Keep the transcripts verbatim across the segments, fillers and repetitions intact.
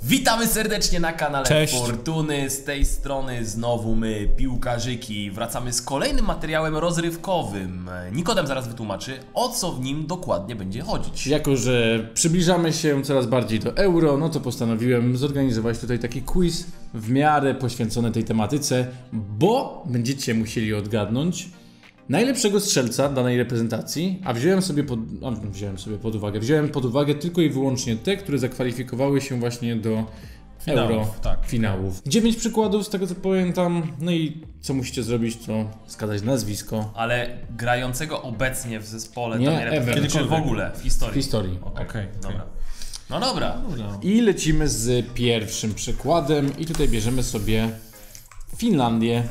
Witamy serdecznie na kanale Cześć. Fortuny, z tej strony znowu my, piłkarzyki. Wracamy z kolejnym materiałem rozrywkowym. Nikodem zaraz wytłumaczy, o co w nim dokładnie będzie chodzić. Jako że przybliżamy się coraz bardziej do euro, no to postanowiłem zorganizować tutaj taki quiz w miarę poświęcony tej tematyce, bo będziecie musieli odgadnąć najlepszego strzelca danej reprezentacji, a wziąłem sobie pod, a wziąłem sobie pod uwagę, wziąłem pod uwagę tylko i wyłącznie te, które zakwalifikowały się właśnie do Finałów, euro tak. finałów. Dziewięć przykładów z tego co pamiętam, no i co musicie zrobić, to wskazać nazwisko. Ale grającego obecnie w zespole Nie, danej ever. reprezentacji, czy w ogóle w W historii? historii. Okej, Okej, dobra. No dobra. Dobra. I lecimy z pierwszym przykładem i tutaj bierzemy sobie Finlandię.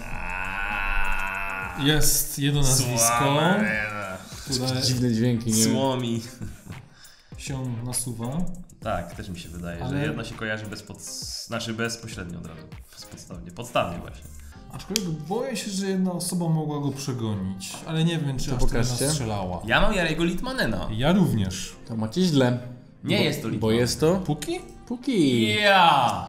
Jest jedno nazwisko, które Dziwne dźwięki, nie? Słomi. się nasuwa. Tak, też mi się wydaje, Ale- że jedno się kojarzy bez pod... znaczy bezpośrednio od razu. Bezpodstawnie, podstawnie właśnie. Aczkolwiek boję się, że jedna osoba mogła go przegonić, ale nie wiem, czy To aż tyle pokażcie. nastrzelała. Ja mam Jarego Litmanena. Ja również. To macie źle. Nie bo, jest to Litman. Bo jest to Póki? Puki. Ja!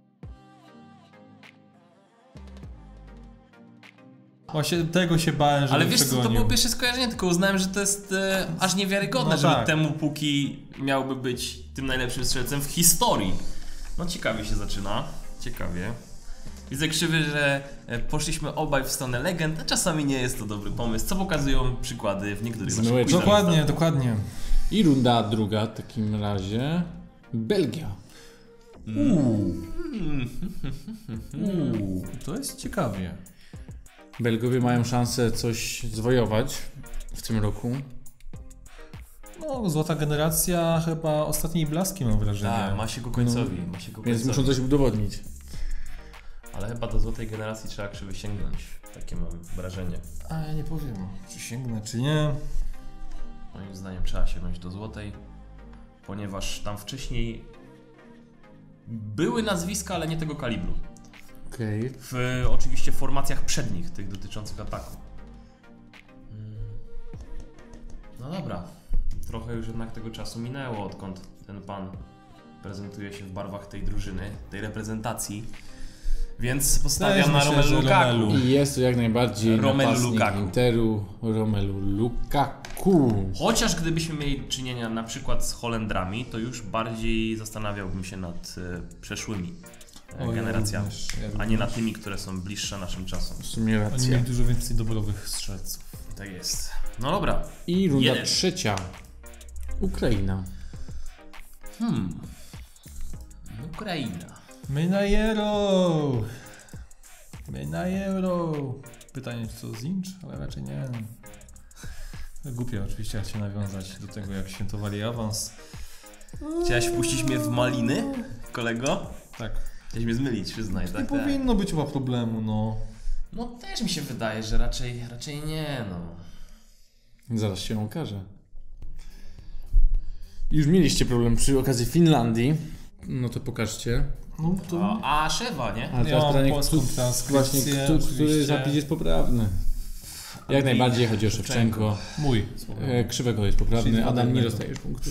Właśnie tego się bałem, że Ale bym wiesz co, to przegonił. było pierwsze skojarzenie, tylko uznałem, że to jest e, aż niewiarygodne, No żeby tak. temu Puki miałby być tym najlepszym strzelcem w historii. No ciekawie się zaczyna, ciekawie. Widzę krzywy, że e, poszliśmy obaj w stronę legend, a czasami nie jest to dobry pomysł, co pokazują przykłady w niektórych naszych Zmyłeczki. quizach. Dokładnie, dokładnie. I runda druga w takim razie Belgia. Uuu. Uuu, to jest ciekawie. Belgowie mają szansę coś zwojować w tym roku. No, złota generacja chyba ostatniej blaski, mam wrażenie. Tak, ma się go końcowi, ma się go Więc końcowi. muszą coś udowodnić. Ale chyba do złotej generacji trzeba krzywy sięgnąć, takie mam wrażenie. A ja nie powiem, czy sięgnę, czy nie. Moim zdaniem trzeba sięgnąć do złotej, ponieważ tam wcześniej były nazwiska, ale nie tego kalibru. Okej. W oczywiście formacjach przednich, tych dotyczących ataku. Mm. No dobra, trochę już jednak tego czasu minęło, odkąd ten pan prezentuje się w barwach tej drużyny, tej reprezentacji. Więc postawiam Też na myślę, Romelu że Lukaku. Romelu. I jest to jak najbardziej Romelu napastnik Lukaku. Interu Romelu Lukaku. Chociaż gdybyśmy mieli czynienia na przykład z Holendrami, to już bardziej zastanawiałbym się nad e, przeszłymi e, O, ja generacjami, również, ja a nie również. nad tymi, które są bliższe naszym czasom. W sumie Oni racja. mieli dużo więcej dobrowych strzelców. Tak jest. No dobra. I runda Jeden. trzecia. Ukraina. Hmm. Ukraina. My na Euro! My na Euro! Pytanie, czy to Zinch? Ale raczej nie. Głupie oczywiście, jak się nawiązać do tego, jak świętowali awans. Chciałeś wpuścić mnie w maliny, kolego? Tak. Chciałeś mnie zmylić, przyznaj, Nie tak? tak. powinno być chyba problemu, no. No też mi się wydaje, że raczej, raczej nie, no. Zaraz się okaże. Już mieliście problem przy okazji Finlandii. No to pokażcie. No to... A, a Szewa, nie? Ale Ja teraz mam pytanie, polską kto, transkrypcję, właśnie, kto, który oczywiście. zapis jest poprawny? Jak Andrzej najbardziej chodzi o Szewczenko. Mój. E, Krzywego jest poprawny. Czyli Adam, nie poprawnego. dostajesz punktu.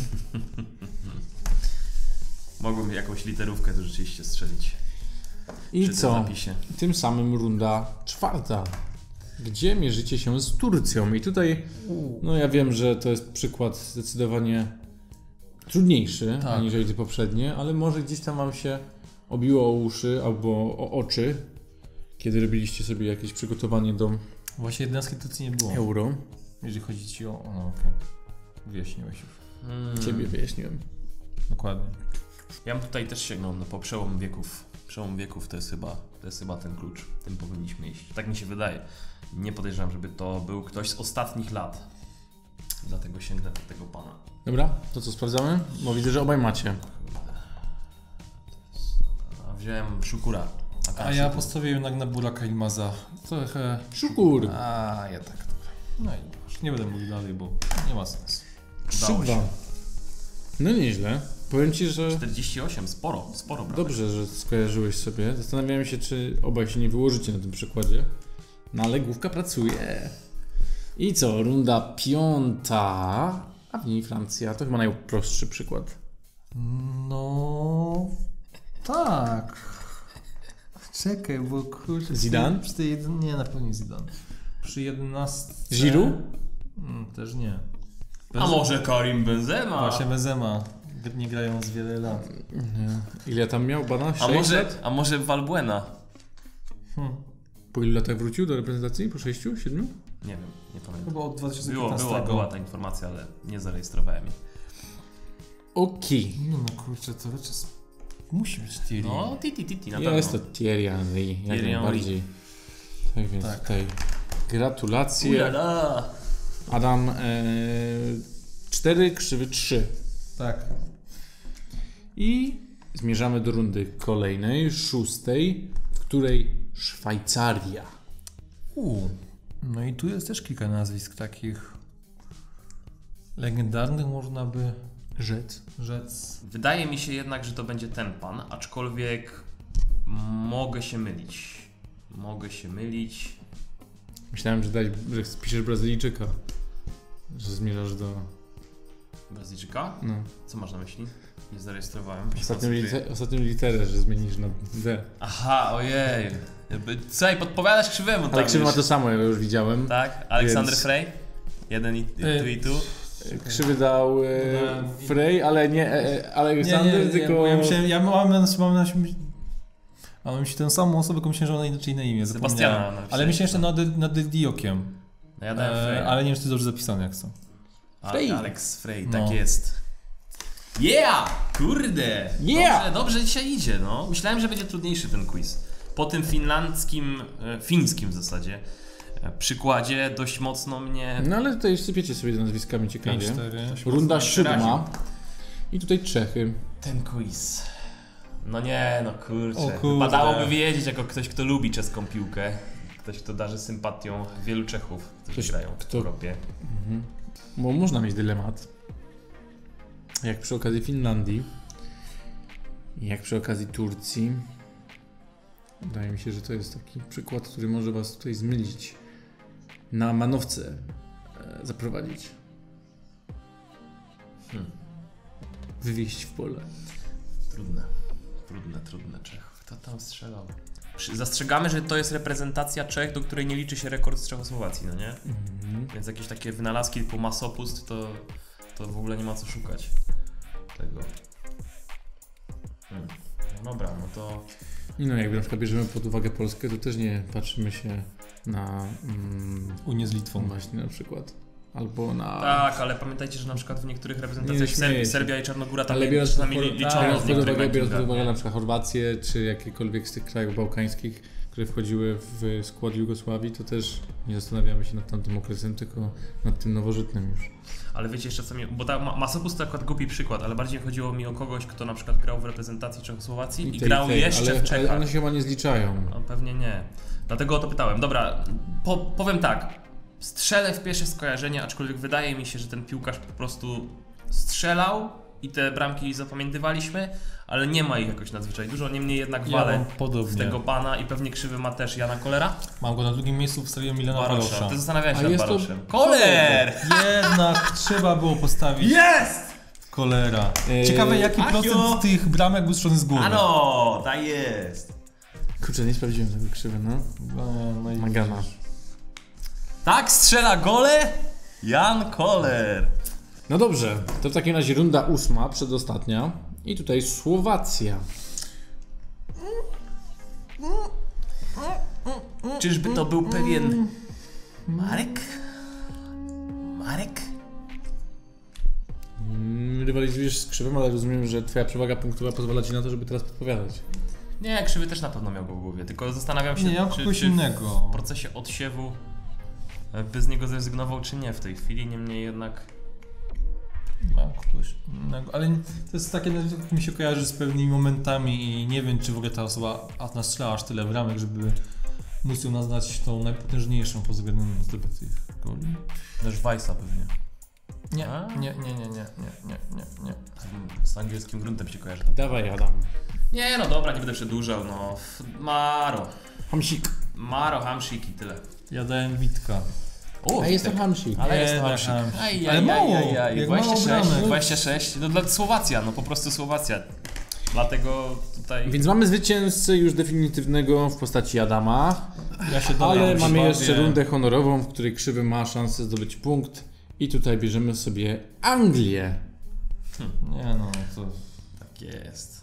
Mogłem jakąś literówkę tu rzeczywiście strzelić I przy tym co? zapisie. Tym samym runda czwarta. Gdzie mierzycie się z Turcją? I tutaj, no ja wiem, że to jest przykład zdecydowanie trudniejszy Tak. aniżeli te poprzednie, ale może gdzieś tam wam się obiło o uszy albo o oczy, kiedy robiliście sobie jakieś przygotowanie do Właśnie jedenastki Turcji nie było. euro. Jeżeli chodzi ci o... o no okej. Wyjaśniłeś już. Hmm. Ciebie wyjaśniłem. Dokładnie. Ja bym tutaj też sięgnął no, po przełom wieków. Przełom wieków to jest chyba, to jest chyba ten klucz. Tym powinniśmy iść. Tak mi się wydaje. Nie podejrzewam, żeby to był ktoś z ostatnich lat. Dlatego sięgnę do tego pana. Dobra, to co sprawdzamy? Bo widzę, że obaj macie. A wziąłem Szukura. A ja postawię jednak na Buraka Ilmaza. Trochę... Szukur. A, ja tak trochę. No i już nie będę mówił dalej, bo nie ma sensu. Udało Krzywa. się. No nieźle. Powiem ci, że czterdzieści osiem, sporo, sporo bramek. dobrze, że skojarzyłeś sobie. Zastanawiałem się, czy obaj się nie wyłożycie na tym przykładzie. No ale główka pracuje. I co? Runda piąta. A w niej Francja. To chyba najprostszy przykład. No... Tak. Czekaj, bo kurczę... Zidane? Przy tej jeden... Nie, na pewno nie Zidane. Przy jedenastce... Giroud? Mm, też nie. A może Karim Benzema? Właśnie Benzema. Nie grają z wiele lat. Nie. Ile tam miał? Bana? A sześć może, lat? a może Valbuena? Hmm. Po ilu latach wrócił do reprezentacji? Po sześciu? Siedmiu? Nie wiem, nie pamiętam. Chyba od dwa tysiące Było, piętnastego. była, była ta informacja, ale nie zarejestrowałem jej. Okej. Nie no kurczę, to raczej... Musi być Thierry. No, titi, titi, na Jest to pewno. Thierry Henry, jak Thierry najbardziej. Tak więc Tak. tutaj gratulacje. Ulala. Adam, e, cztery, krzywy trzy. Tak. I zmierzamy do rundy kolejnej, szóstej, w której Szwajcaria. U. No i tu jest też kilka nazwisk takich legendarnych, można by rzec. rzec. Wydaje mi się jednak, że to będzie ten pan, aczkolwiek mogę się mylić. Mogę się mylić. Myślałem, że, dać, że spiszesz Brazylijczyka, że zmierzasz do... Brazylijczyka? No. Co masz na myśli? Nie zarejestrowałem. Ostatnią, liter, ostatnią literę, że zmienisz na D. Aha, ojej. Słuchaj, podpowiadasz krzywemu tam Ale krzywy ma już. to samo, ja już widziałem. Tak? Aleksander Więc- Frey? Jeden i, E, tu i tu. Krzywy dał e, Dodałem- Frey, ale nie e, Aleksander, tylko... Ja, ja, myślałem, ja mam na mam na mam na myśli tę samą osobę, tylko myślałem, że ona inaczej na imię. Sebastiana zapomniałem. napisałeś, Ale myślałem, że no. nad, nad Diokiem. No ja dałem Frey. E, ale nie wiem, czy to dobrze zapisane jak co. Frey. Alex Frey, No. tak jest. Yeah! Kurde! Yeah! Dobrze, dobrze dzisiaj idzie, no. Myślałem, że będzie trudniejszy ten quiz. Po tym finlandzkim, e, fińskim w zasadzie e, przykładzie dość mocno mnie... No ale tutaj sypiecie sobie nazwiskami ciekawie. pięć cztery. Runda mocno siódma. przeraził. I tutaj Czechy. Ten quiz. No nie, no kurczę. O kurde. Padałoby wiedzieć, jako ktoś, kto lubi czeską piłkę. Ktoś, kto darzy sympatią wielu Czechów, którzy Ktoś, grają w kto- Europie. Mhm. Bo można mieć dylemat. Jak przy okazji Finlandii. I jak przy okazji Turcji. Wydaje mi się, że to jest taki przykład, który może was tutaj zmylić. Na manowce e, zaprowadzić. Hmm. Wywieźć w pole. Trudne, trudne, trudne Czech. Kto tam strzelał? Przy- Zastrzegamy, że to jest reprezentacja Czech, do której nie liczy się rekord z Czechosłowacji, no nie? Mhm. Więc jakieś takie wynalazki typu masopust, to, to w ogóle nie ma co szukać tego. Hmm. No dobra, no to... I no jakby na przykład bierzemy pod uwagę Polskę, to też nie patrzymy się na mm, Unię z Litwą. właśnie na przykład. Albo na... Tak, ale pamiętajcie, że na przykład w niektórych Nie, reprezentacjach śmieję Serbii, się. Serbia i Czarnogóra tam Ale nie- biorąc czasami pod, li- tak, liczono biorąc w pod niektórych uwagę, biorąc pod rankingach. uwagę na przykład Chorwację, czy jakiekolwiek z tych krajów bałkańskich, które wchodziły w skład Jugosławii, to też nie zastanawiamy się nad tamtym okresem, tylko nad tym nowożytnym już. Ale wiecie jeszcze co mi... Bo ta ma- Masopust to akurat głupi przykład, ale bardziej chodziło mi o kogoś, kto na przykład grał w reprezentacji Czechosłowacji i, tej, grał tej, jeszcze ale, w Czechach. ale one się chyba nie zliczają. No pewnie nie. Dlatego o to pytałem. Dobra, po, powiem tak. Strzelę w pierwsze skojarzenie, aczkolwiek wydaje mi się, że ten piłkarz po prostu strzelał i te bramki zapamiętywaliśmy, ale nie ma ich jakoś nadzwyczaj dużo. Niemniej jednak Ja walę mam podobnie. w tego pana i pewnie krzywy ma też Jana Kolera. Mam go na drugim miejscu, wstawiłem Milena Barosza. Barosza. Ty zastanawiałeś A się nad jest to- Baroszem. Koler! Jednak trzeba było postawić Jest! Kolera. Eee, Ciekawe jaki Achio! procent tych bramek był strzelony z głowy. Ano, tak jest. Kurczę, nie sprawdziłem tego krzywy, no. No, no i Magana. Tak strzela gole Jan Koler. No dobrze, to w takim razie runda ósma, przedostatnia. I tutaj Słowacja. Czyżby to był pewien Marek? Marek? Mm, Rywalizujesz z krzywym, ale rozumiem, że twoja przewaga punktowa pozwala ci na to, żeby teraz podpowiadać. Nie, krzywy też na pewno miał go w głowie, tylko zastanawiam się, Nie, ja mam czy, kogoś czy innego. w procesie odsiewu by z niego zrezygnował, czy nie w tej chwili, niemniej jednak... Mam kogoś innego, ale to jest takie, jak mi się kojarzy z pewnymi momentami i nie wiem, czy w ogóle ta osoba a nastrzelała aż tyle bramek, żeby móc ją nazwać tą najpotężniejszą pod względem zdobytych goli. Też Weissa pewnie. Nie, A? nie, nie, nie, nie, nie, nie, nie, nie. Z angielskim gruntem się kojarzy. Dawaj, Adam. Nie no dobra, nie będę przedłużał, no. Maro. Hamsik. Maro, Hamsik i tyle. Ja dałem Witka. O, A jest to Witek. Hamsik. Ale Nie, jest to na Hamsik. Hamsik. Aj, Ale aj, mało, aj, aj, aj. jak dwadzieścia sześć, mało bramek. dwadzieścia sześć. No dla Słowacja, no po prostu Słowacja. Dlatego tutaj... Więc mamy zwycięzcę już definitywnego w postaci Adama, Ja się dalej ale mamy bawię. jeszcze rundę honorową, w której Krzywy ma szansę zdobyć punkt. I tutaj bierzemy sobie Anglię. Nie no, to... Tak jest.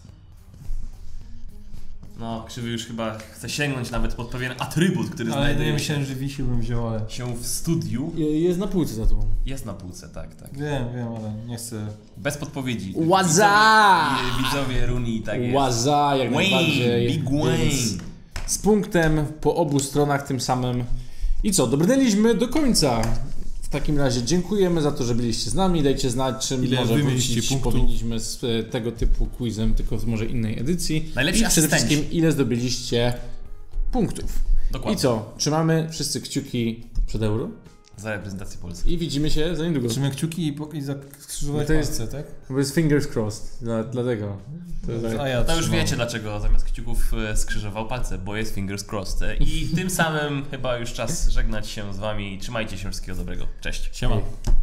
No, Krzywy już chyba chce sięgnąć nawet pod pewien atrybut, który Ale znajduje nie się, myślałem, że wisi bym wziął, ale... się w studiu. Jest na półce za tobą. Jest na półce, tak, tak. Wiem, wiem, ale nie chcę... Bez podpowiedzi. Łaza! Widzowie, widzowie Runi, tak jest. Łaza, jak Wayne, najbardziej. Big Więc Wayne. z punktem po obu stronach tym samym. I co, dobrnęliśmy do końca. W takim razie dziękujemy za to, że byliście z nami. Dajcie znać, czym Ile może wy mieliście wrócić punktów? powinniśmy z e, tego typu quizem, tylko w może innej edycji. Najlepsi I przede asystenci. wszystkim, ile zdobyliście punktów. Dokładnie. I co, trzymamy wszyscy kciuki przed euro Za reprezentację Polski. i widzimy się za niedługo. Trzymaj kciuki i, po- i skrzyżować To jest- palce, tak? Bo jest fingers crossed, dla, dlatego. To jest tak. A ja To już trzymam. wiecie dlaczego zamiast kciuków e, skrzyżował palce, bo jest fingers crossed. I tym samym chyba już czas żegnać się z wami. Trzymajcie się, wszystkiego dobrego. Cześć. Siema. Ej.